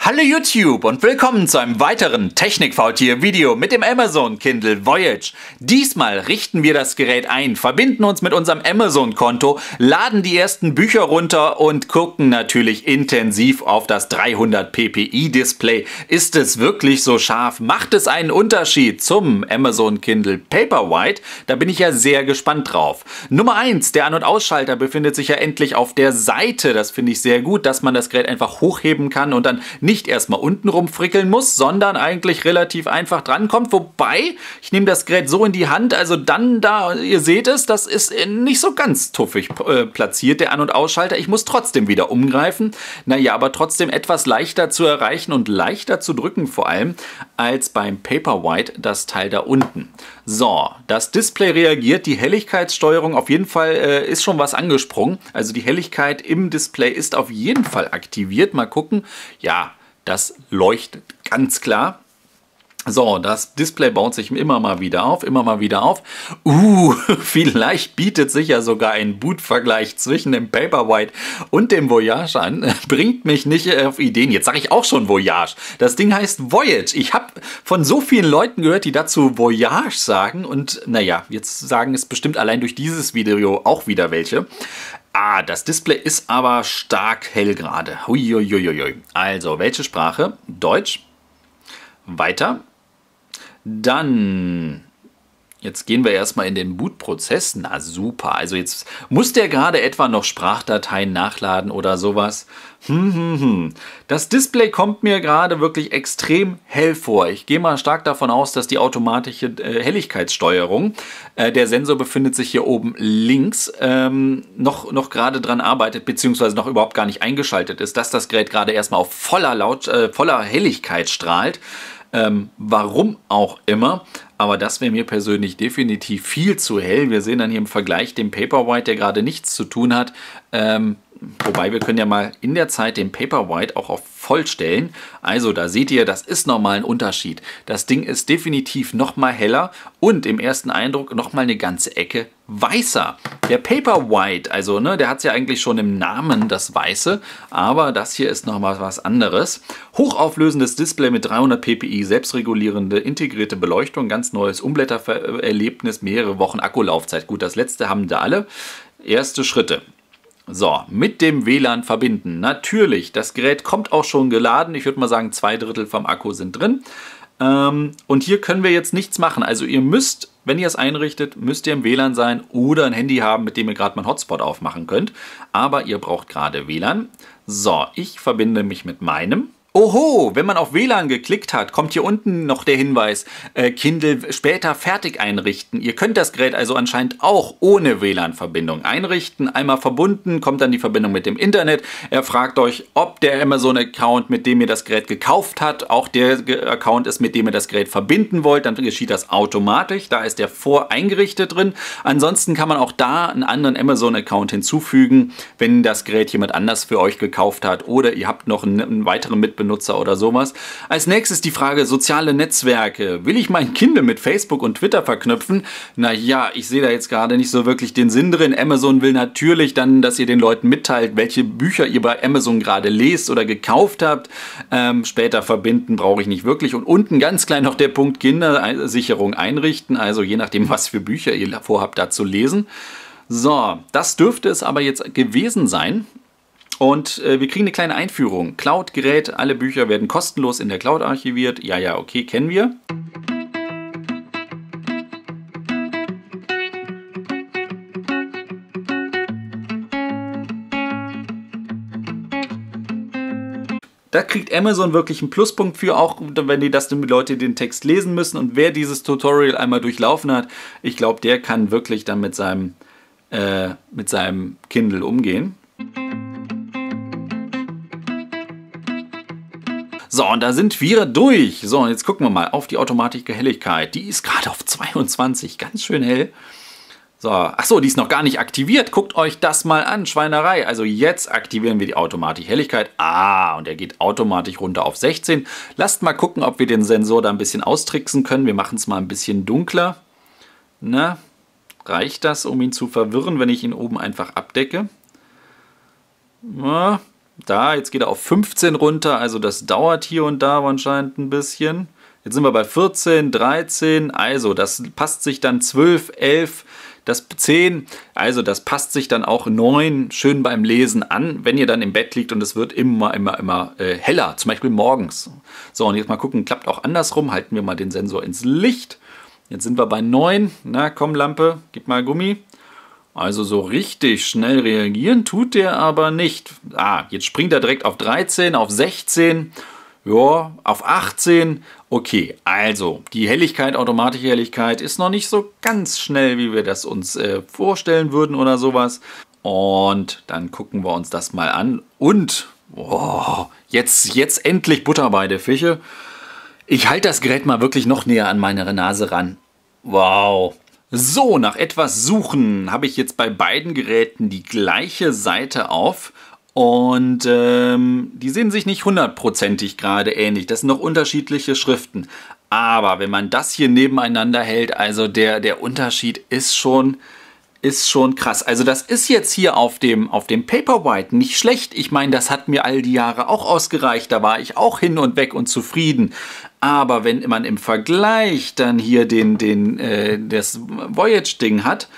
Hallo YouTube und willkommen zu einem weiteren Technik-Faultier-Video mit dem Amazon Kindle Voyage. Diesmal richten wir das Gerät ein, verbinden uns mit unserem Amazon-Konto, laden die ersten Bücher runter und gucken natürlich intensiv auf das 300 ppi-Display. Ist es wirklich so scharf? Macht es einen Unterschied zum Amazon Kindle Paperwhite? Da bin ich ja sehr gespannt drauf. Nummer 1, der An- und Ausschalter befindet sich ja endlich auf der Seite. Das finde ich sehr gut, dass man das Gerät einfach hochheben kann und dann nicht erstmal unten rumfrickeln muss, sondern eigentlich relativ einfach drankommt. Wobei, ich nehme das Gerät so in die Hand, also dann da, ihr seht es, das ist nicht so ganz tuffig platziert, der An- und Ausschalter. Ich muss trotzdem wieder umgreifen. Naja, aber trotzdem etwas leichter zu erreichen und leichter zu drücken vor allem, als beim Paperwhite das Teil da unten. So, das Display reagiert, die Helligkeitssteuerung auf jeden Fall ist schon was angesprungen. Also die Helligkeit im Display ist auf jeden Fall aktiviert. Mal gucken. Ja, das leuchtet ganz klar. So, das Display baut sich immer mal wieder auf, immer mal wieder auf. Vielleicht bietet sich ja sogar ein Bootvergleich zwischen dem Paperwhite und dem Voyage an. Bringt mich nicht auf Ideen. Jetzt sage ich auch schon Voyage. Das Ding heißt Voyage. Ich habe von so vielen Leuten gehört, die dazu Voyage sagen. Und naja, jetzt sagen es bestimmt allein durch dieses Video auch wieder welche. Das Display ist aber stark hell gerade. Huiuiuiui. Also, welche Sprache? Deutsch. Weiter. Dann, jetzt gehen wir erstmal in den Bootprozess. Na super, also jetzt muss der gerade etwa noch Sprachdateien nachladen oder sowas. Das Display kommt mir gerade wirklich extrem hell vor. Ich gehe mal stark davon aus, dass die automatische Helligkeitssteuerung, der Sensor befindet sich hier oben links, noch gerade dran arbeitet, beziehungsweise noch überhaupt gar nicht eingeschaltet ist, dass das Gerät gerade erstmal auf voller Helligkeit strahlt. Warum auch immer, aber das wäre mir persönlich definitiv viel zu hell. Wir sehen dann hier im Vergleich den Paperwhite, der gerade nichts zu tun hat. Wobei wir können ja mal in der Zeit den Paperwhite auch auf voll stellen. Also da seht ihr, das ist nochmal ein Unterschied. Das Ding ist definitiv nochmal heller und im ersten Eindruck nochmal eine ganze Ecke weißer. Der Paperwhite, also ne, der hat es ja eigentlich schon im Namen, das Weiße, aber das hier ist nochmal was anderes. Hochauflösendes Display mit 300 ppi, selbstregulierende, integrierte Beleuchtung, ganz neues Umblättererlebnis, mehrere Wochen Akkulaufzeit. Gut, das letzte haben da alle. Erste Schritte. So, mit dem WLAN verbinden. Natürlich, das Gerät kommt auch schon geladen. Ich würde mal sagen, 2/3 vom Akku sind drin. Und hier können wir jetzt nichts machen. Also ihr müsst, wenn ihr es einrichtet, müsst ihr im WLAN sein oder ein Handy haben, mit dem ihr gerade mal einen Hotspot aufmachen könnt. Aber ihr braucht gerade WLAN. So, ich verbinde mich mit meinem. Oho, wenn man auf WLAN geklickt hat, kommt hier unten noch der Hinweis, Kindle später fertig einrichten. Ihr könnt das Gerät also anscheinend auch ohne WLAN-Verbindung einrichten. Einmal verbunden, kommt dann die Verbindung mit dem Internet. Er fragt euch, ob der Amazon-Account, mit dem ihr das Gerät gekauft habt, auch der Account ist, mit dem ihr das Gerät verbinden wollt. Dann geschieht das automatisch. Da ist der voreingerichtet drin. Ansonsten kann man auch da einen anderen Amazon-Account hinzufügen, wenn das Gerät jemand anders für euch gekauft hat oder ihr habt noch einen weiteren Mitbenutzer oder sowas. Als nächstes die Frage soziale Netzwerke. Will ich mein Kindle mit Facebook und Twitter verknüpfen? Naja, ich sehe da jetzt gerade nicht so wirklich den Sinn drin. Amazon will natürlich dann, dass ihr den Leuten mitteilt, welche Bücher ihr bei Amazon gerade lest oder gekauft habt. Später verbinden brauche ich nicht wirklich. Und unten ganz klein noch der Punkt Kindersicherung einrichten. Also je nachdem, was für Bücher ihr vorhabt, da zu lesen. So, das dürfte es aber jetzt gewesen sein. Und wir kriegen eine kleine Einführung. Cloud-Gerät, alle Bücher werden kostenlos in der Cloud archiviert. Ja, okay, kennen wir. Da kriegt Amazon wirklich einen Pluspunkt für, auch wenn die Leute den Text lesen müssen. Und wer dieses Tutorial einmal durchlaufen hat, ich glaube, der kann wirklich dann mit seinem Kindle umgehen. So, und da sind wir durch. So, und jetzt gucken wir mal auf die automatische Helligkeit. Die ist gerade auf 22, ganz schön hell. So, achso, die ist noch gar nicht aktiviert. Guckt euch das mal an, Schweinerei. Also jetzt aktivieren wir die automatische Helligkeit. Und er geht automatisch runter auf 16. Lasst mal gucken, ob wir den Sensor da ein bisschen austricksen können. Wir machen es mal ein bisschen dunkler. Na, reicht das, um ihn zu verwirren, wenn ich ihn oben einfach abdecke? Na, Da, jetzt geht er auf 15 runter, also das dauert hier und da anscheinend ein bisschen. Jetzt sind wir bei 14, 13, also das passt sich dann 12, 11, das 10, also das passt sich dann auch 9 schön beim Lesen an, wenn ihr dann im Bett liegt und es wird immer heller, zum Beispiel morgens. So, und jetzt mal gucken, klappt auch andersrum, halten wir mal den Sensor ins Licht. Jetzt sind wir bei 9, na komm Lampe, gib mal Gummi. Also so richtig schnell reagieren tut der aber nicht. Ah, jetzt springt er direkt auf 13, auf 16, ja, auf 18. Okay, also die Helligkeit, automatische Helligkeit ist noch nicht so ganz schnell, wie wir das uns vorstellen würden oder sowas. Und dann gucken wir uns das mal an. Und jetzt endlich Butter bei der Fische. Ich halte das Gerät mal wirklich noch näher an meine Nase ran. Wow. So, nach etwas Suchen habe ich jetzt bei beiden Geräten die gleiche Seite auf und die sehen sich nicht hundertprozentig gerade ähnlich. Das sind noch unterschiedliche Schriften. Aber wenn man das hier nebeneinander hält, also der Unterschied ist schon krass. Also das ist jetzt hier auf dem Paperwhite nicht schlecht. Ich meine, das hat mir all die Jahre auch ausgereicht. Da war ich auch hin und weg und zufrieden. Aber wenn man im Vergleich dann hier das Voyage-Ding hat,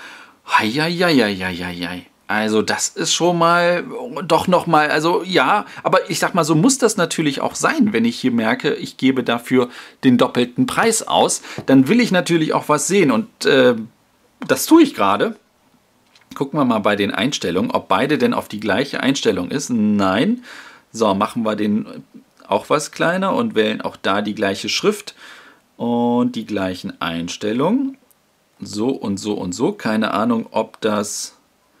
also das ist schon mal, doch nochmal, also ja, aber ich sag mal, so muss das natürlich auch sein, wenn ich hier merke, ich gebe dafür den doppelten Preis aus, dann will ich natürlich auch was sehen und das tue ich gerade. Gucken wir mal bei den Einstellungen, ob beide denn auf die gleiche Einstellung ist. Nein. So, machen wir den auch was kleiner und wählen auch da die gleiche Schrift und die gleichen Einstellungen. So und so und so. Keine Ahnung, ob das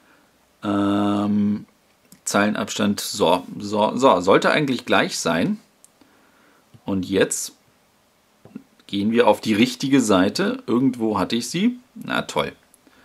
Zeilenabstand sollte eigentlich gleich sein. Und jetzt gehen wir auf die richtige Seite. Irgendwo hatte ich sie. Na toll.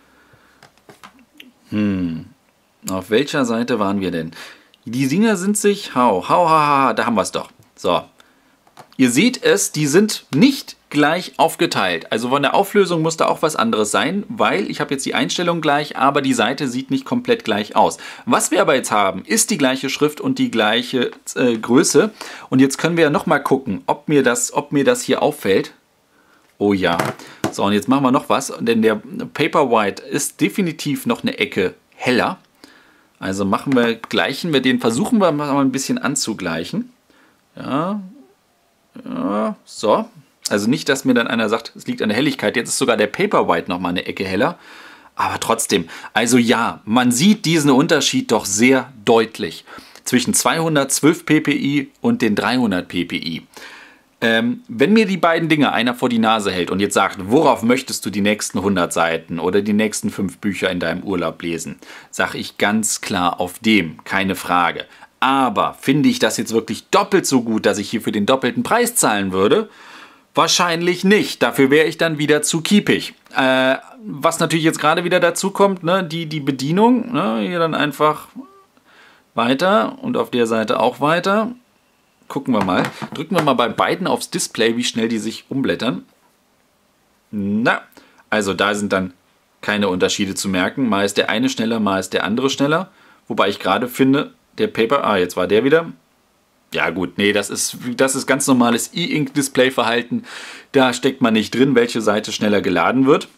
Auf welcher Seite waren wir denn? Die Dinger sind sich, da haben wir es doch. So, ihr seht es, die sind nicht gleich aufgeteilt. Also von der Auflösung muss da auch was anderes sein, weil ich habe jetzt die Einstellung gleich, aber die Seite sieht nicht komplett gleich aus. Was wir aber jetzt haben, ist die gleiche Schrift und die gleiche Größe. Und jetzt können wir ja nochmal gucken, ob mir das hier auffällt. Oh ja. So, und jetzt machen wir noch was, denn der Paperwhite ist definitiv noch eine Ecke heller. Also gleichen wir den, versuchen wir mal ein bisschen anzugleichen. Ja, so. Also nicht, dass mir dann einer sagt, es liegt an der Helligkeit. Jetzt ist sogar der Paperwhite noch mal eine Ecke heller. Aber trotzdem, also ja, man sieht diesen Unterschied doch sehr deutlich zwischen 212 ppi und den 300 ppi. Wenn mir die beiden Dinge einer vor die Nase hält und jetzt sagt, worauf möchtest du die nächsten 100 Seiten oder die nächsten 5 Bücher in deinem Urlaub lesen, sage ich ganz klar auf dem, keine Frage. Aber finde ich das jetzt wirklich doppelt so gut, dass ich hier für den doppelten Preis zahlen würde? Wahrscheinlich nicht. Dafür wäre ich dann wieder zu kiepig. Was natürlich jetzt gerade wieder dazu kommt, ne, die Bedienung, ne, hier dann einfach weiter und auf der Seite auch weiter. Gucken wir mal. Drücken wir mal bei beiden aufs Display, wie schnell die sich umblättern. Na, also da sind dann keine Unterschiede zu merken. Mal ist der eine schneller, mal ist der andere schneller. Wobei ich gerade finde, der jetzt war der wieder. Ja gut, nee, das ist ganz normales E-Ink-Display-Verhalten. Da steckt man nicht drin, welche Seite schneller geladen wird.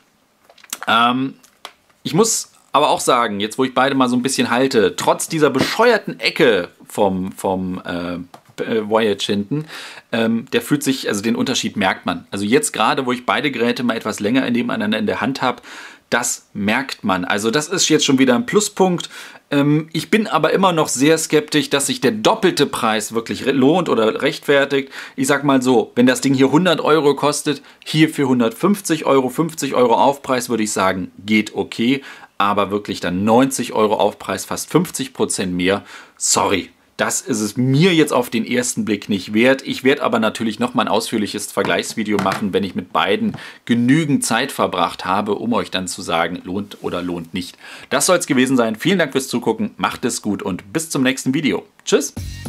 Ich muss aber auch sagen, jetzt wo ich beide mal so ein bisschen halte, trotz dieser bescheuerten Ecke vom Voyage hinten, der fühlt sich, also den Unterschied merkt man. Also jetzt gerade, wo ich beide Geräte mal etwas länger nebeneinander in der Hand habe, das merkt man. Also das ist jetzt schon wieder ein Pluspunkt. Ich bin aber immer noch sehr skeptisch, dass sich der doppelte Preis wirklich lohnt oder rechtfertigt. Ich sag mal so, wenn das Ding hier 100 Euro kostet, hier für 150 Euro, 50 Euro Aufpreis, würde ich sagen, geht okay. Aber wirklich dann 90 Euro Aufpreis, fast 50% mehr. Sorry. Das ist es mir jetzt auf den ersten Blick nicht wert. Ich werde aber natürlich noch mal ein ausführliches Vergleichsvideo machen, wenn ich mit beiden genügend Zeit verbracht habe, um euch dann zu sagen, lohnt oder lohnt nicht. Das soll es gewesen sein. Vielen Dank fürs Zugucken, macht es gut und bis zum nächsten Video. Tschüss!